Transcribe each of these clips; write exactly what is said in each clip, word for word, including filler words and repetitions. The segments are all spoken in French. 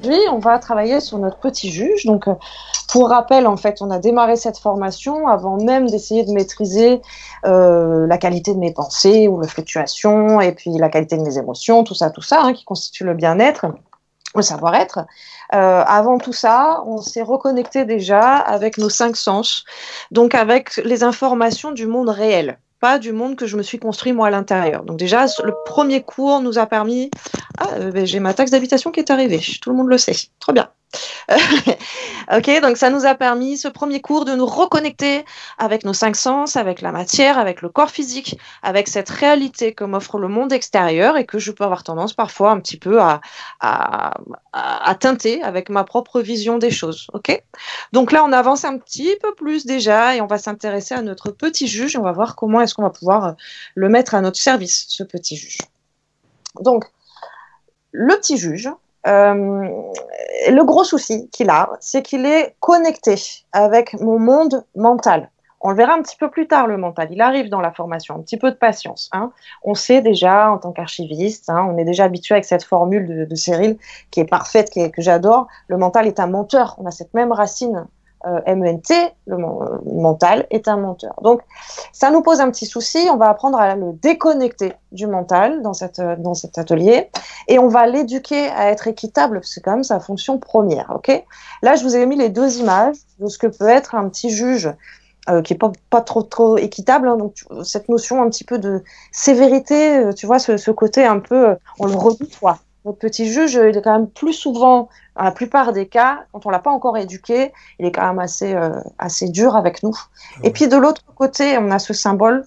aujourd'hui, on va travailler sur notre petit juge. Donc, euh, pour rappel, en fait, on a démarré cette formation avant même d'essayer de maîtriser euh, la qualité de mes pensées ou les fluctuations, et puis la qualité de mes émotions, tout ça, tout ça, hein, qui constitue le bien-être, le savoir-être. Euh, avant tout ça, on s'est reconnecté déjà avec nos cinq sens, donc avec les informations du monde réel, pas du monde que je me suis construit moi à l'intérieur. Donc déjà, le premier cours nous a permis... Ah, euh, ben, j'ai ma taxe d'habitation qui est arrivée, tout le monde le sait, trop bien. Ok, donc ça nous a permis, ce premier cours, de nous reconnecter avec nos cinq sens, avec la matière, avec le corps physique, avec cette réalité que m'offre le monde extérieur et que je peux avoir tendance parfois un petit peu à, à, à, à teinter avec ma propre vision des choses. Ok, donc là, on avance un petit peu plus déjà et on va s'intéresser à notre petit juge. On va voir comment est-ce qu'on va pouvoir le mettre à notre service, ce petit juge. Donc, le petit juge, euh, le gros souci qu'il a, c'est qu'il est connecté avec mon monde mental. On le verra un petit peu plus tard, le mental. Il arrive dans la formation, un petit peu de patience. Hein. On sait déjà, en tant qu'archiviste, hein, on est déjà habitué avec cette formule de, de Cyril, qui est parfaite, qui est, que j'adore. Le mental est un menteur. On a cette même racine euh, M E N T, le, le mental est un menteur. Donc, ça nous pose un petit souci. On va apprendre à le déconnecter du mental dans, cette, dans cet atelier et on va l'éduquer à être équitable, parce que c'est quand même sa fonction première. Okay, là, je vous ai mis les deux images de ce que peut être un petit juge euh, qui n'est pas, pas trop, trop équitable. Hein, donc, cette notion un petit peu de sévérité, euh, tu vois, ce, ce côté un peu, euh, on le redoute, quoi. Notre petit juge, il est quand même plus souvent, dans la plupart des cas, quand on l'a pas encore éduqué, il est quand même assez, euh, assez dur avec nous. Ouais. Et puis de l'autre côté, on a ce symbole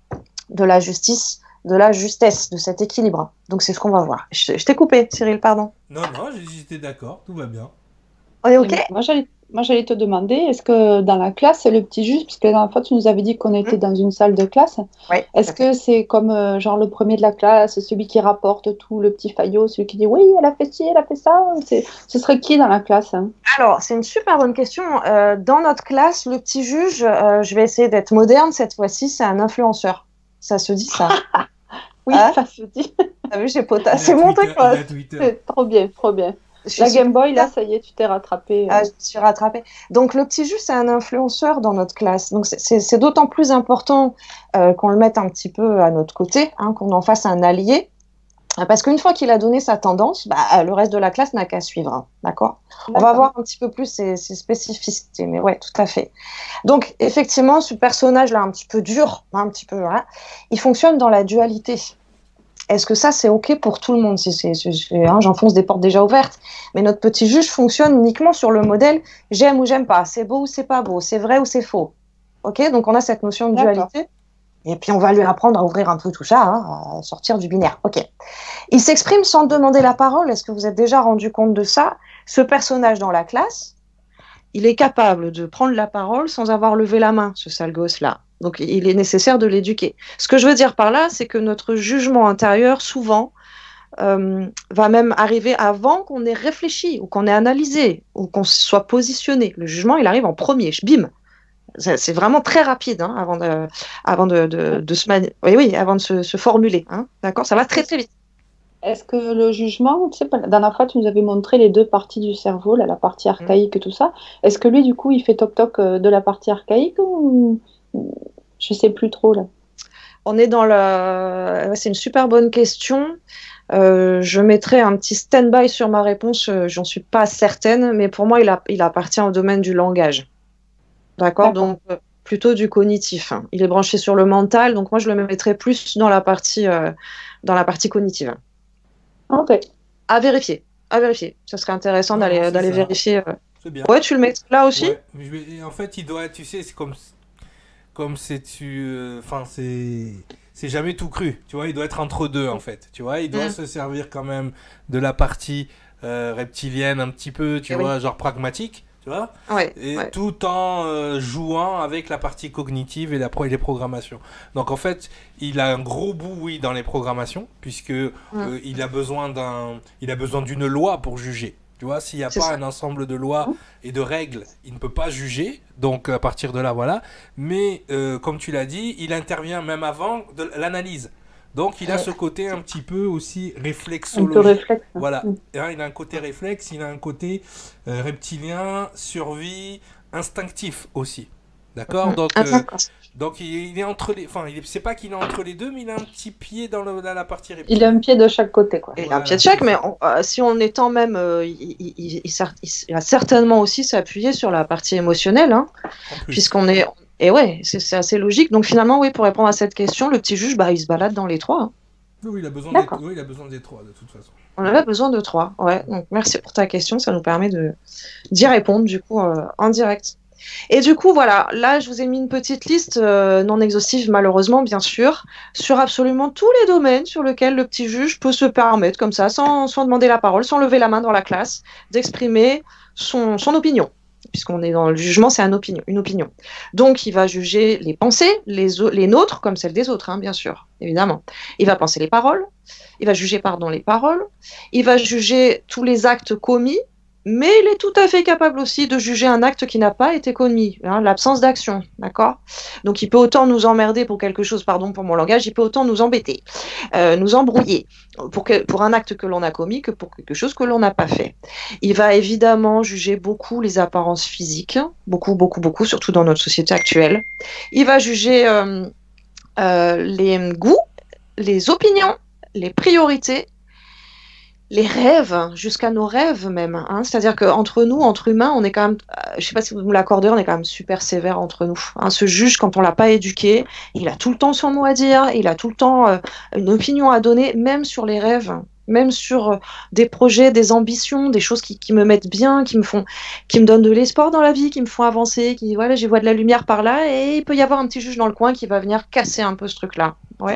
de la justice, de la justesse, de cet équilibre. Donc c'est ce qu'on va voir. Je, je t'ai coupé, Cyril, pardon. Non, non, j'étais d'accord, tout va bien. On est OK ? Moi, j'allais, moi, j'allais te demander, est-ce que dans la classe, le petit juge, parce que la dernière fois, tu nous avais dit qu'on était mmh. dans une salle de classe, oui, est-ce que c'est comme euh, genre le premier de la classe, celui qui rapporte tout, le petit faillot, celui qui dit oui, elle a fait ci, elle a fait ça, c'est, ce serait qui dans la classe, hein? Alors, c'est une super bonne question. Euh, dans notre classe, le petit juge, euh, je vais essayer d'être moderne cette fois-ci, c'est un influenceur. Ça se dit ça? Oui, ah, ça se dit. T'as vu, j'ai potassé mon truc. C'est trop bien, trop bien. La Game Boy, là, ça y est, tu t'es rattrapée. Ah, je me suis rattrapée. Donc, le petit juge, c'est un influenceur dans notre classe. Donc, c'est, c'est, c'est d'autant plus important euh, qu'on le mette un petit peu à notre côté, hein, qu'on en fasse un allié. Parce qu'une fois qu'il a donné sa tendance, bah, le reste de la classe n'a qu'à suivre. Hein, d'accord ? D'accord. On va voir un petit peu plus ses, ses spécificités. Mais ouais, tout à fait. Donc, effectivement, ce personnage-là, un petit peu dur, un petit peu, hein, il fonctionne dans la dualité. Est-ce que ça, c'est OK pour tout le monde ? c'est, c'est, c'est, c'est, hein, j'enfonce des portes déjà ouvertes. Mais notre petit juge fonctionne uniquement sur le modèle « j'aime ou j'aime pas »,« c'est beau ou c'est pas beau »,« c'est vrai ou c'est faux ». OK ? Donc, on a cette notion de D'accord. dualité. Et puis, on va lui apprendre à ouvrir un peu tout ça, hein, à sortir du binaire. OK. Il s'exprime sans demander la parole. Est-ce que vous êtes déjà rendu compte de ça ? Ce personnage dans la classe, il est capable de prendre la parole sans avoir levé la main, ce sale gosse-là. Donc, il est nécessaire de l'éduquer. Ce que je veux dire par là, c'est que notre jugement intérieur, souvent, euh, va même arriver avant qu'on ait réfléchi, ou qu'on ait analysé, ou qu'on soit positionné. Le jugement, il arrive en premier, bim. C'est vraiment très rapide, hein, avant de, avant de, de, de se mani- oui, oui, avant de se, se formuler. Hein, d'accord ? Ça va très, très vite. Est-ce que le jugement, tu sais, la dernière fois, tu nous avais montré les deux parties du cerveau, là, la partie archaïque et tout ça. Est-ce que lui, du coup, il fait toc-toc de la partie archaïque ou... Je sais plus trop, là. On est dans le... Ouais, c'est une super bonne question. Euh, je mettrai un petit stand-by sur ma réponse. J'en suis pas certaine, mais pour moi, il, a... il appartient au domaine du langage. D'accord ? D'accord. Donc, euh, plutôt du cognitif. Hein. Il est branché sur le mental, donc moi, je le mettrai plus dans la partie, euh, dans la partie cognitive. Ok. À vérifier. À vérifier. Ce serait intéressant non, d'aller, d'aller vérifier. Euh... C'est bien. Ouais, tu le mets là aussi ? Ouais. En fait, il doit, tu sais, c'est comme, comme c'est tu, enfin, euh, c'est, c'est jamais tout cru. Tu vois, il doit être entre deux en fait. Tu vois, il doit mmh. se servir quand même de la partie euh, reptilienne un petit peu, tu et vois, oui. genre pragmatique. Tu vois, ouais, et ouais. tout en euh, jouant avec la partie cognitive et, la pro- et les programmations. Donc en fait, il a un gros bout, oui, dans les programmations, puisque mmh. euh, il a besoin d'un, il a besoin d'une loi pour juger. Tu vois, s'il n'y a c'est pas ça. Un ensemble de lois mmh. et de règles, il ne peut pas juger. Donc à partir de là, voilà. Mais euh, comme tu l'as dit, il intervient même avant de l'analyse. Donc il a Ouais. ce côté un petit peu aussi Un peu réflexologique. réflexe. Voilà. Mm. Hein, il a un côté réflexe, il a un côté euh, reptilien, survie, instinctif aussi. D'accord? Mm. Donc, Ah, euh, d'accord. donc il, il est entre les. Enfin, il est- c'est pas qu'il est entre les deux, mais il a un petit pied dans, le- dans la partie Il a un reptilienne. pied de chaque côté, quoi. Il a un Voilà, pied de chaque, c'est mais ça. on- euh, si on étend même, euh, il, il- il- il cer- il va certainement aussi s'appuyer sur la partie émotionnelle, hein, En plus. puisqu'on est. Et ouais, c'est c'est assez logique. Donc finalement, oui, pour répondre à cette question, le petit juge, bah, il se balade dans les trois, hein. Oui, oui, il a besoin des, D'accord. oui, il a besoin des trois, de toute façon. On avait besoin de trois. Ouais. Donc merci pour ta question, ça nous permet de d'y répondre du coup euh, en direct. Et du coup, voilà, là, je vous ai mis une petite liste euh, non exhaustive, malheureusement, bien sûr, sur absolument tous les domaines sur lesquels le petit juge peut se permettre, comme ça, sans, sans demander la parole, sans lever la main dans la classe, d'exprimer son, son opinion. Puisqu'on est dans le jugement, c'est un opinion, une opinion. Donc, il va juger les pensées, les, o- les nôtres, comme celles des autres, hein, bien sûr, évidemment. Il va penser les paroles, il va juger, pardon, les paroles, il va juger tous les actes commis, mais il est tout à fait capable aussi de juger un acte qui n'a pas été commis, hein, l'absence d'action, d'accord? Donc il peut autant nous emmerder pour quelque chose, pardon pour mon langage, il peut autant nous embêter, euh, nous embrouiller pour, que, pour un acte que l'on a commis que pour quelque chose que l'on n'a pas fait. Il va évidemment juger beaucoup les apparences physiques, beaucoup, beaucoup, beaucoup, surtout dans notre société actuelle. Il va juger euh, euh, les goûts, les opinions, les priorités, les rêves, jusqu'à nos rêves même, hein. C'est-à-dire qu'entre nous, entre humains, on est quand même, euh, je sais pas si vous me l'accordez, on est quand même super sévère entre nous, hein. Ce juge, quand on l'a pas éduqué, il a tout le temps son mot à dire, il a tout le temps euh, une opinion à donner, même sur les rêves, même sur euh, des projets, des ambitions, des choses qui, qui me mettent bien, qui me font, qui me donnent de l'espoir dans la vie, qui me font avancer, qui, voilà, j'y vois de la lumière par là, et il peut y avoir un petit juge dans le coin qui va venir casser un peu ce truc-là. Ouais.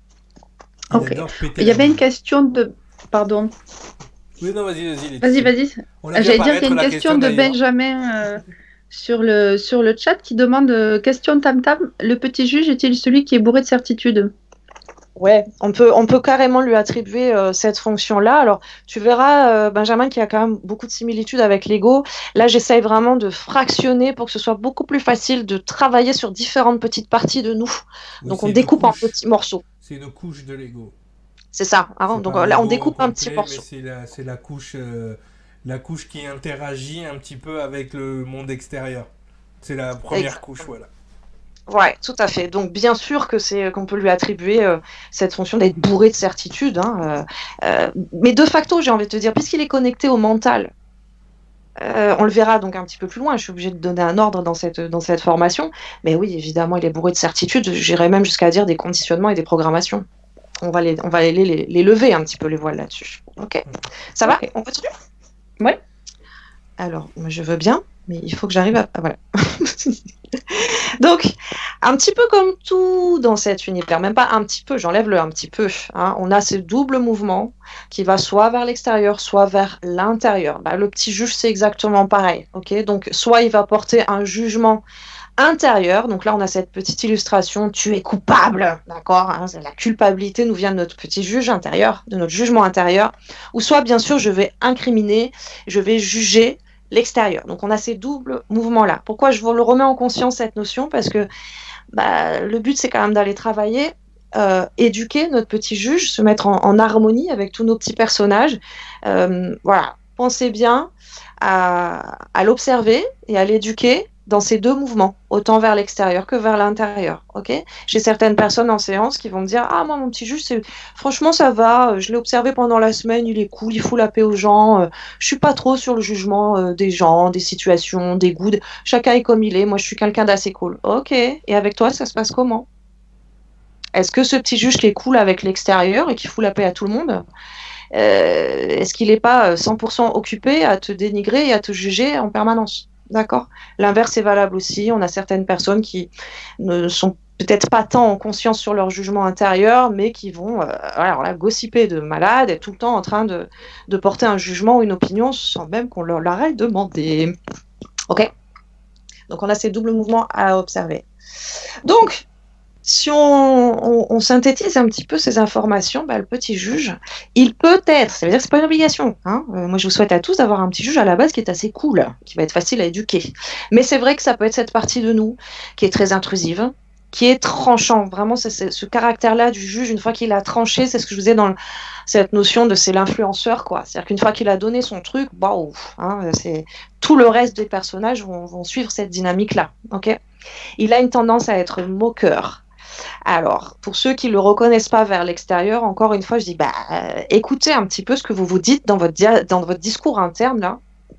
Il Ok. adore péter Il y la avait une mine. question de... Pardon. Oui, non, vas-y, vas-y. Vas-y, vas-y. On a vu J'allais dire qu'il y a apparaître une la question de d'ailleurs. Benjamin euh, sur, le, sur le chat qui demande euh, question tam tam. Le petit juge est-il celui qui est bourré de certitude? Ouais, on peut, on peut carrément lui attribuer euh, cette fonction-là. Alors, tu verras, euh, Benjamin, qu'il y a quand même beaucoup de similitudes avec l'ego. Là, j'essaye vraiment de fractionner pour que ce soit beaucoup plus facile de travailler sur différentes petites parties de nous. Oui, Donc, c'est on une découpe en couche. petits morceaux. C'est une couche de l'ego. C'est ça. hein. C'est Donc, pas euh, là, on l'ego découpe au un petit complet, morceau. mais c'est la, c'est la couche, euh, la couche qui interagit un petit peu avec le monde extérieur. C'est la première Exact. couche, voilà. Ouais, tout à fait. Donc, bien sûr que c'est qu'on peut lui attribuer euh, cette fonction d'être bourré de certitude, hein, euh, euh, mais de facto, j'ai envie de te dire, puisqu'il est connecté au mental, euh, on le verra donc un petit peu plus loin. Je suis obligée de donner un ordre dans cette dans cette formation, mais oui, évidemment, il est bourré de certitude. J'irais même jusqu'à dire des conditionnements et des programmations. On va les on va les, les, les lever un petit peu les voiles là-dessus. Ok, ça va? Ok. On continue? Ouais. Alors, moi, je veux bien, mais il faut que j'arrive à... ah, voilà. Donc, un petit peu comme tout dans cet univers, même pas un petit peu, j'enlève le un petit peu, hein, on a ce double mouvement qui va soit vers l'extérieur, soit vers l'intérieur. Bah, le petit juge, c'est exactement pareil. Okay, donc, soit il va porter un jugement intérieur, donc là on a cette petite illustration, tu es coupable, d'accord, hein, la culpabilité nous vient de notre petit juge intérieur, de notre jugement intérieur, ou soit bien sûr je vais incriminer, je vais juger l'extérieur. Donc on a ces doubles mouvements-là. Pourquoi je vous le remets en conscience cette notion? Parce que bah, le but c'est quand même d'aller travailler, euh, éduquer notre petit juge, se mettre en, en harmonie avec tous nos petits personnages. Euh, voilà, pensez bien à, à l'observer et à l'éduquer dans ces deux mouvements, autant vers l'extérieur que vers l'intérieur. Ok, j'ai certaines personnes en séance qui vont me dire ah moi mon petit juge c'est franchement ça va, je l'ai observé pendant la semaine, il est cool, il fout la paix aux gens, euh, je suis pas trop sur le jugement euh, des gens, des situations, des goûts, chacun est comme il est, moi je suis quelqu'un d'assez cool. Ok, et avec toi ça se passe comment? Est-ce que ce petit juge qui est cool avec l'extérieur et qui fout la paix à tout le monde, euh, est-ce qu'il n'est pas cent pour cent occupé à te dénigrer et à te juger en permanence? D'accord. L'inverse est valable aussi. On a certaines personnes qui ne sont peut-être pas tant en conscience sur leur jugement intérieur, mais qui vont euh, alors là, gossiper de malade, être tout le temps en train de, de porter un jugement ou une opinion sans même qu'on leur l'aurait demandé. Ok. Donc on a ces doubles mouvements à observer. Donc, si on, on, on synthétise un petit peu ces informations, bah, le petit juge, il peut être, ça veut dire que c'est pas une obligation, hein. Euh, moi je vous souhaite à tous d'avoir un petit juge à la base qui est assez cool, qui va être facile à éduquer. Mais c'est vrai que ça peut être cette partie de nous qui est très intrusive, qui est tranchant. Vraiment, c'est, c'est ce caractère-là du juge, une fois qu'il a tranché, c'est ce que je vous ai dans le, cette notion de c'est l'influenceur, quoi. C'est-à-dire qu'une fois qu'il a donné son truc, waouh, hein, c'est tout le reste des personnages vont, vont suivre cette dynamique-là. Ok. Il a une tendance à être moqueur. Alors, pour ceux qui ne le reconnaissent pas vers l'extérieur, encore une fois, je dis, bah, euh, écoutez un petit peu ce que vous vous dites dans votre, dia- dans votre discours interne, là,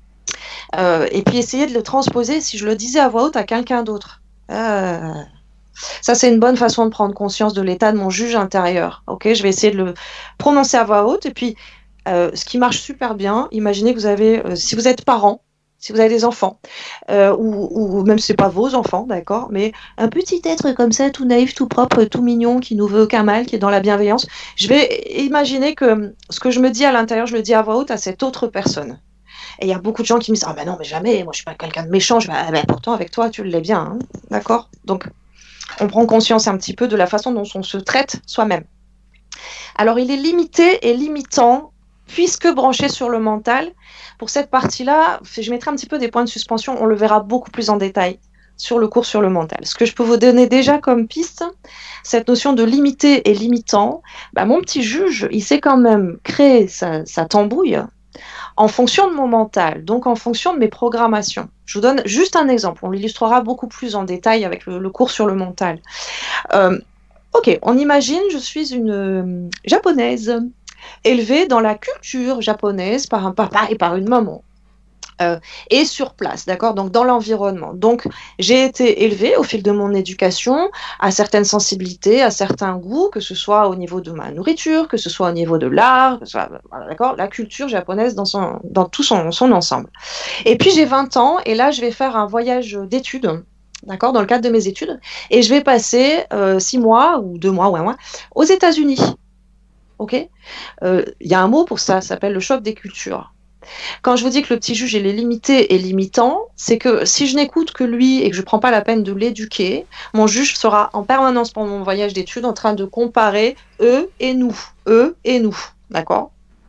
euh, et puis essayez de le transposer, si je le disais à voix haute, à quelqu'un d'autre. Euh, ça, c'est une bonne façon de prendre conscience de l'état de mon juge intérieur. Ok, je vais essayer de le prononcer à voix haute, et puis, euh, ce qui marche super bien, imaginez que vous avez, euh, si vous êtes parent, si vous avez des enfants, euh, ou, ou même si ce n'est pas vos enfants, d'accord, mais un petit être comme ça, tout naïf, tout propre, tout mignon, qui nous veut aucun mal, qui est dans la bienveillance, je vais imaginer que ce que je me dis à l'intérieur, je le dis à voix haute à cette autre personne. Et il y a beaucoup de gens qui me disent « Ah ben non, mais jamais, moi je suis pas quelqu'un de méchant. » Je dis ah, ben, pourtant avec toi, tu l'es bien, hein, d'accord. Donc, on prend conscience un petit peu de la façon dont on se traite soi-même. Alors, il est limité et limitant, puisque branché sur le mental. Pour cette partie-là, je mettrai un petit peu des points de suspension, on le verra beaucoup plus en détail sur le cours sur le mental. Ce que je peux vous donner déjà comme piste, cette notion de limité et limitant, bah, mon petit juge, il sait quand même créer sa, sa tambouille en fonction de mon mental, donc en fonction de mes programmations. Je vous donne juste un exemple, on l'illustrera beaucoup plus en détail avec le, le cours sur le mental. Euh, ok, on imagine, je suis une euh, japonaise, élevée dans la culture japonaise par un papa et par une maman. Euh, et sur place, d'accord, donc dans l'environnement. Donc, j'ai été élevée au fil de mon éducation à certaines sensibilités, à certains goûts, que ce soit au niveau de ma nourriture, que ce soit au niveau de l'art, que ce soit, d'accord, la culture japonaise dans, son, dans tout son, son ensemble. Et puis, j'ai vingt ans, et là, je vais faire un voyage d'études, d'accord, dans le cadre de mes études, et je vais passer euh, six mois, ou deux mois, ou un mois, aux États-Unis. Ok, euh, y a un mot pour ça, ça s'appelle le choc des cultures. Quand je vous dis que le petit juge il est limité et limitant, c'est que si je n'écoute que lui et que je ne prends pas la peine de l'éduquer, mon juge sera en permanence pendant mon voyage d'études en train de comparer eux et nous, eux et nous, d'accord ?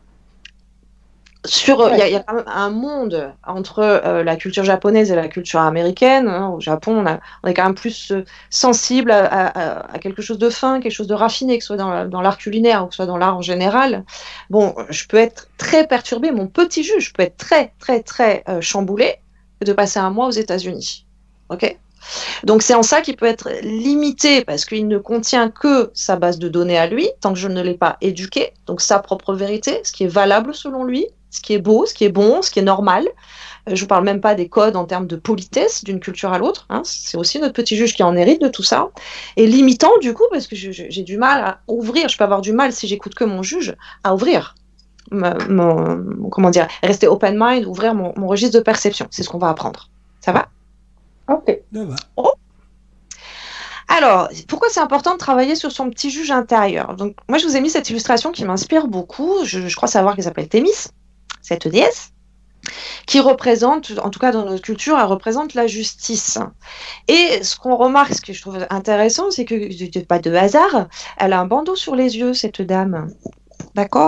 Sur, il y, y a quand même un monde entre euh, la culture japonaise et la culture américaine. Hein. Au Japon, on, a, on est quand même plus euh, sensible à, à, à quelque chose de fin, quelque chose de raffiné, que ce soit dans, dans l'art culinaire ou que ce soit dans l'art en général. Bon, je peux être très perturbée, mon petit juge peut être très, très, très euh, chamboulé de passer un mois aux États-Unis. Ok ? Donc c'est en ça qu'il peut être limité parce qu'il ne contient que sa base de données à lui, tant que je ne l'ai pas éduqué, donc sa propre vérité, ce qui est valable selon lui, ce qui est beau, ce qui est bon, ce qui est normal. Euh, je ne vous parle même pas des codes en termes de politesse d'une culture à l'autre. Hein. C'est aussi notre petit juge qui en hérite de tout ça. Et limitant du coup, parce que je, je, j'ai du mal à ouvrir, je peux avoir du mal si j'écoute que mon juge, à ouvrir mon, mon comment dire, rester open mind, ouvrir mon, mon registre de perception. C'est ce qu'on va apprendre. Ça va ? Ok. Oh. Alors, pourquoi c'est important de travailler sur son petit juge intérieur ? Donc, moi, je vous ai mis cette illustration qui m'inspire beaucoup. Je, je crois savoir qu'elle s'appelle Thémis, cette déesse, qui représente, en tout cas dans notre culture, elle représente la justice. Et ce qu'on remarque, ce que je trouve intéressant, c'est que, pas de hasard, elle a un bandeau sur les yeux, cette dame. D'accord ?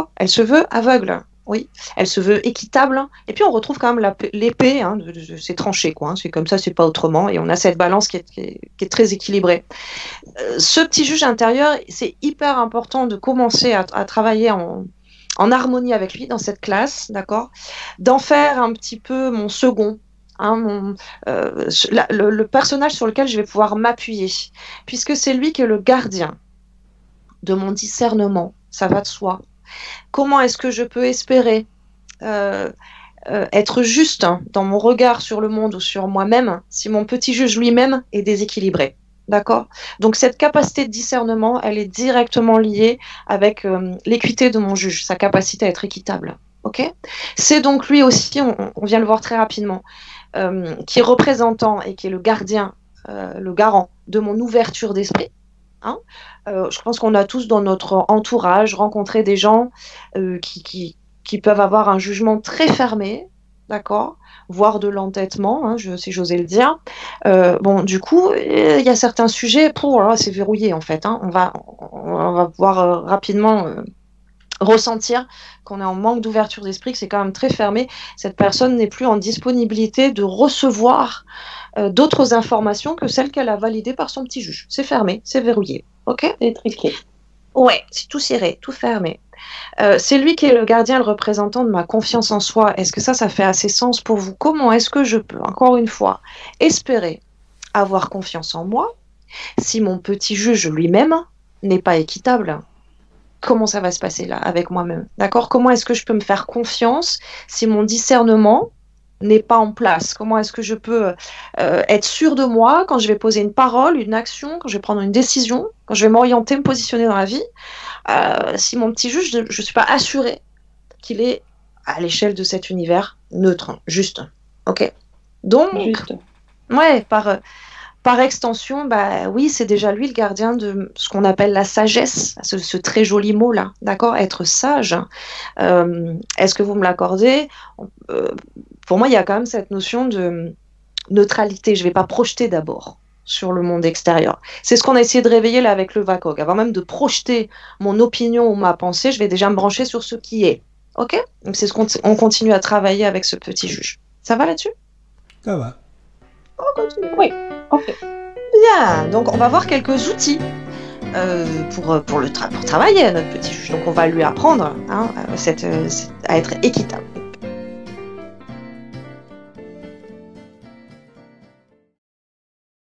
Elle se veut aveugle. Oui, elle se veut équitable. Et puis on retrouve quand même la, l'épée, hein, de, de, c'est tranché, quoi. Hein, c'est comme ça, c'est pas autrement. Et on a cette balance qui est, qui est, qui est très équilibrée. Euh, ce petit juge intérieur, c'est hyper important de commencer à, à travailler en, en harmonie avec lui dans cette classe, d'accord ? D'en faire un petit peu mon second. Hein, mon, euh, la, le, le personnage sur lequel je vais pouvoir m'appuyer. Puisque c'est lui qui est le gardien de mon discernement. Ça va de soi. Comment est-ce que je peux espérer euh, euh, être juste hein, dans mon regard sur le monde ou sur moi-même si mon petit juge lui-même est déséquilibré ? D'accord ? Donc cette capacité de discernement, elle est directement liée avec euh, l'équité de mon juge, sa capacité à être équitable. Ok ? C'est donc lui aussi, on, on vient le voir très rapidement, euh, qui est représentant et qui est le gardien, euh, le garant de mon ouverture d'esprit. Hein, euh, je pense qu'on a tous dans notre entourage rencontré des gens euh, qui, qui, qui peuvent avoir un jugement très fermé, d'accord, voire de l'entêtement, hein, je, si j'osais le dire. Euh, bon, du coup, il y a certains sujets, pour, alors là, c'est verrouillé en fait. Hein, on va, on va pouvoir euh, rapidement euh, ressentir qu'on est en manque d'ouverture d'esprit, que c'est quand même très fermé. Cette personne n'est plus en disponibilité de recevoir euh, d'autres informations que celles qu'elle a validées par son petit juge. C'est fermé, c'est verrouillé. Ok ? C'est triqué. Ouais, c'est tout serré, tout fermé. Euh, c'est lui qui est le gardien, le représentant de ma confiance en soi. Est-ce que ça, ça fait assez sens pour vous ? Comment est-ce que je peux, encore une fois, espérer avoir confiance en moi si mon petit juge lui-même n'est pas équitable ? Comment ça va se passer là avec moi-même ? D'accord ? Comment est-ce que je peux me faire confiance si mon discernement n'est pas en place ? Comment est-ce que je peux euh, être sûre de moi quand je vais poser une parole, une action, quand je vais prendre une décision, quand je vais m'orienter, me positionner dans la vie, euh, si mon petit juge, je ne suis pas assurée qu'il est à l'échelle de cet univers neutre, juste. Ok ? Donc, Juste. ouais, par... Euh, Par extension, bah oui, c'est déjà lui le gardien de ce qu'on appelle la sagesse, ce, ce très joli mot-là, d'accord ? Être sage. Euh, est-ce que vous me l'accordez ? euh, Pour moi, il y a quand même cette notion de neutralité. Je ne vais pas projeter d'abord sur le monde extérieur. C'est ce qu'on a essayé de réveiller là avec le V A C O G. Avant même de projeter mon opinion ou ma pensée, je vais déjà me brancher sur ce qui est. Ok ? Donc c'est ce qu'on on continue à travailler avec ce petit juge. Ça va là-dessus ? Ça va. On continue. Oui, ok. Bien, donc on va voir quelques outils euh, pour, pour, le tra- pour travailler à notre petit juge. Donc on va lui apprendre hein, cette, cette, à être équitable.